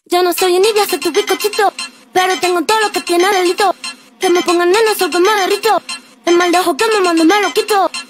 Yo no soy envidia, soy tu bizcochito, pero tengo todo lo que tiene delito. Que me pongan neno, soy que me derrito. El mal de ojo que me mando me lo quito.